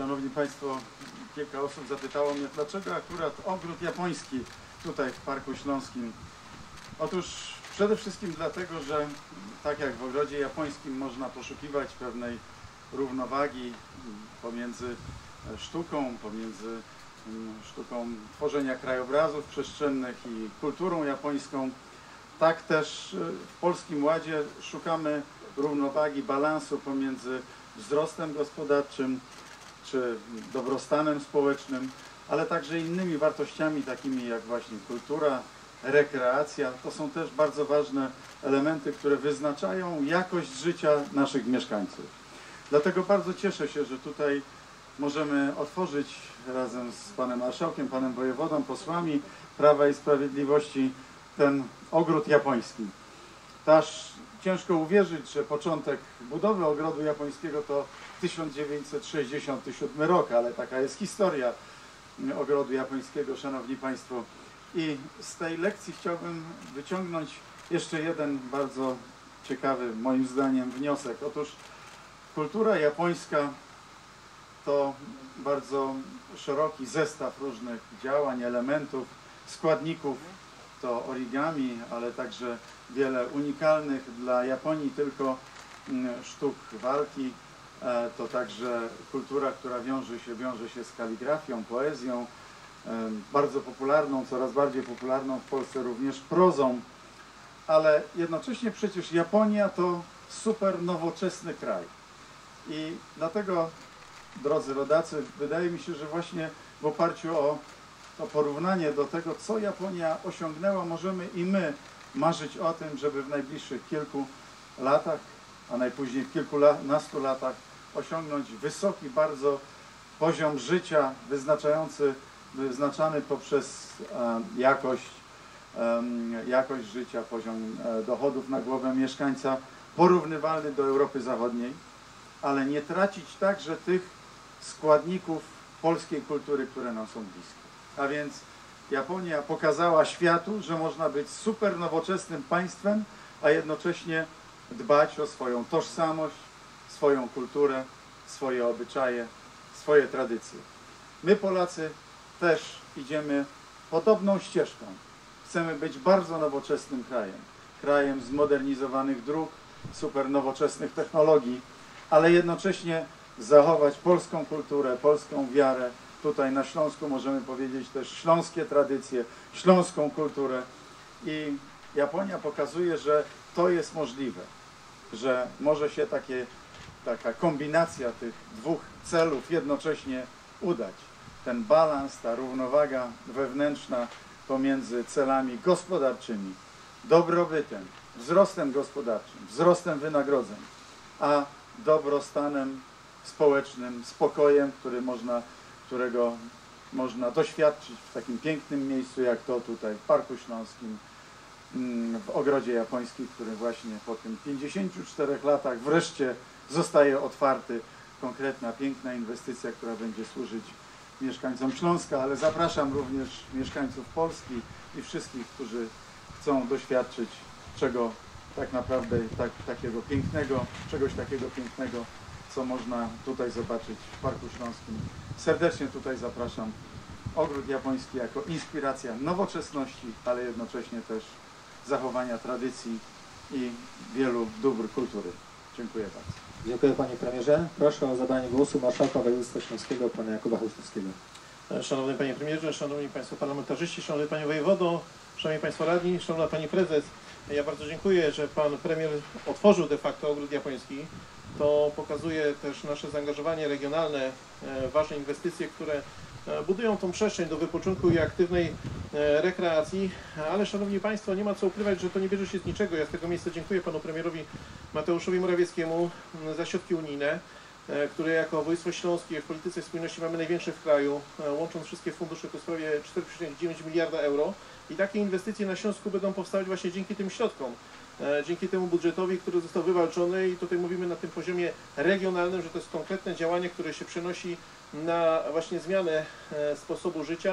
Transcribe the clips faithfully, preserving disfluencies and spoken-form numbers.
Szanowni Państwo, kilka osób zapytało mnie, dlaczego akurat ogród japoński tutaj w Parku Śląskim. Otóż przede wszystkim dlatego, że tak jak w ogrodzie japońskim można poszukiwać pewnej równowagi pomiędzy sztuką, pomiędzy sztuką tworzenia krajobrazów przestrzennych i kulturą japońską, tak też w Polskim Ładzie szukamy równowagi, balansu pomiędzy wzrostem gospodarczym czy dobrostanem społecznym, ale także innymi wartościami takimi jak właśnie kultura, rekreacja. To są też bardzo ważne elementy, które wyznaczają jakość życia naszych mieszkańców. Dlatego bardzo cieszę się, że tutaj możemy otworzyć razem z panem marszałkiem, panem wojewodą, posłami Prawa i Sprawiedliwości ten ogród japoński. Aż ciężko uwierzyć, że początek budowy ogrodu japońskiego to tysiąc dziewięćset sześćdziesiąty siódmy rok, ale taka jest historia ogrodu japońskiego, szanowni państwo. I z tej lekcji chciałbym wyciągnąć jeszcze jeden bardzo ciekawy, moim zdaniem, wniosek. Otóż kultura japońska to bardzo szeroki zestaw różnych działań, elementów, składników. To origami, ale także wiele unikalnych dla Japonii tylko sztuk walki. To także kultura, która wiąże się, wiąże się z kaligrafią, poezją, bardzo popularną, coraz bardziej popularną w Polsce również prozą. Ale jednocześnie przecież Japonia to super nowoczesny kraj. I dlatego, drodzy rodacy, wydaje mi się, że właśnie w oparciu o to porównanie do tego, co Japonia osiągnęła, możemy i my marzyć o tym, żeby w najbliższych kilku latach, a najpóźniej w kilkunastu latach osiągnąć wysoki bardzo poziom życia wyznaczający, wyznaczany poprzez e, jakość, e, jakość życia, poziom e, dochodów na głowę mieszkańca porównywalny do Europy Zachodniej, ale nie tracić także tych składników polskiej kultury, które nam są bliskie. A więc Japonia pokazała światu, że można być super nowoczesnym państwem, a jednocześnie dbać o swoją tożsamość, swoją kulturę, swoje obyczaje, swoje tradycje. My, Polacy, też idziemy podobną ścieżką. Chcemy być bardzo nowoczesnym krajem. Krajem zmodernizowanych dróg, super nowoczesnych technologii, ale jednocześnie zachować polską kulturę, polską wiarę. Tutaj na Śląsku możemy powiedzieć też śląskie tradycje, śląską kulturę. I Japonia pokazuje, że to jest możliwe, że może się takie, taka kombinacja tych dwóch celów jednocześnie udać. Ten balans, ta równowaga wewnętrzna pomiędzy celami gospodarczymi, dobrobytem, wzrostem gospodarczym, wzrostem wynagrodzeń, a dobrostanem społecznym, spokojem, który można, którego można doświadczyć w takim pięknym miejscu jak to tutaj w Parku Śląskim, w ogrodzie japońskim, który właśnie po tym pięćdziesięciu czterech latach wreszcie zostaje otwarty. Konkretna, piękna inwestycja, która będzie służyć mieszkańcom Śląska, ale zapraszam również mieszkańców Polski i wszystkich, którzy chcą doświadczyć czego tak naprawdę tak, takiego pięknego, czegoś takiego pięknego, co można tutaj zobaczyć w Parku Śląskim. Serdecznie tutaj zapraszam. Ogród japoński jako inspiracja nowoczesności, ale jednocześnie też zachowania tradycji i wielu dóbr kultury. Dziękuję bardzo. Dziękuję panie premierze. Proszę o zabranie głosu marszałka województwa śląskiego, pana Jakuba Chełstowskiego. Szanowny panie premierze, szanowni państwo parlamentarzyści, szanowny panie wojewodo, szanowni państwo radni, szanowna pani prezes. Ja bardzo dziękuję, że pan premier otworzył de facto ogród japoński. To pokazuje też nasze zaangażowanie regionalne, ważne inwestycje, które budują tą przestrzeń do wypoczynku i aktywnej rekreacji, ale szanowni państwo, nie ma co ukrywać, że to nie bierze się z niczego. Ja z tego miejsca dziękuję panu premierowi Mateuszowi Morawieckiemu za środki unijne, które jako województwo śląskie w polityce spójności mamy największe w kraju, łącząc wszystkie fundusze to w sprawie cztery przecinek dziewięć miliarda euro i takie inwestycje na Śląsku będą powstawać właśnie dzięki tym środkom. Dzięki temu budżetowi, który został wywalczony i tutaj mówimy na tym poziomie regionalnym, że to jest konkretne działanie, które się przenosi na właśnie zmianę sposobu życia,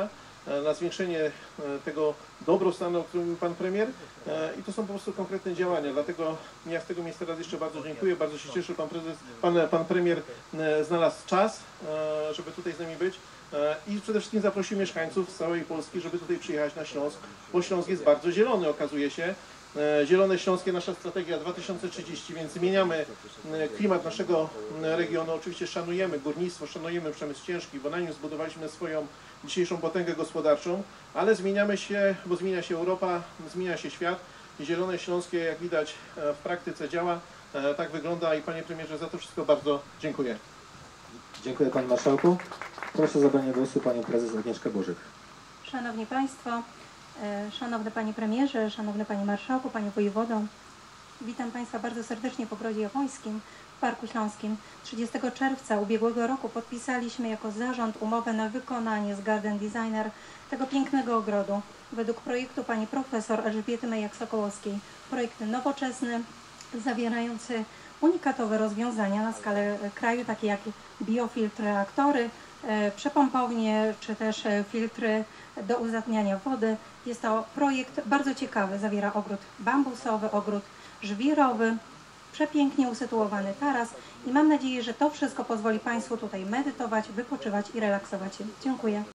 na zwiększenie tego dobrostanu, o którym Pan Premier, i to są po prostu konkretne działania. Dlatego ja z tego miejsca raz jeszcze bardzo dziękuję, bardzo się cieszę, Pan Prezes, Pan, pan Premier znalazł czas, żeby tutaj z nami być. I przede wszystkim zaprosił mieszkańców z całej Polski, żeby tutaj przyjechać na Śląsk, bo Śląsk jest bardzo zielony, okazuje się. Zielone Śląskie, nasza strategia dwa tysiące trzydzieści, więc zmieniamy klimat naszego regionu. Oczywiście szanujemy górnictwo, szanujemy przemysł ciężki, bo na nim zbudowaliśmy swoją dzisiejszą potęgę gospodarczą, ale zmieniamy się, bo zmienia się Europa, zmienia się świat. Zielone Śląskie, jak widać, w praktyce działa. Tak wygląda i Panie Premierze, za to wszystko bardzo dziękuję. Dziękuję Panie Marszałku. Proszę o zabranie głosu Panią Prezes Agnieszkę Burzyk. Szanowni Państwo, Szanowny Panie Premierze, Szanowny Panie Marszałku, Panie Wojewodo, witam Państwa bardzo serdecznie w Ogrodzie Japońskim w Parku Śląskim. trzydziestego czerwca ubiegłego roku podpisaliśmy jako zarząd umowę na wykonanie z Garden Designer tego pięknego ogrodu. Według projektu pani profesor Elżbiety Mejak-Sokołowskiej. Projekt nowoczesny, zawierający unikatowe rozwiązania na skalę kraju, takie jak biofiltr reaktory, przepompownie czy też filtry do uzatniania wody. Jest to projekt bardzo ciekawy, zawiera ogród bambusowy, ogród żwirowy, przepięknie usytuowany taras i mam nadzieję, że to wszystko pozwoli Państwu tutaj medytować, wypoczywać i relaksować się. Dziękuję.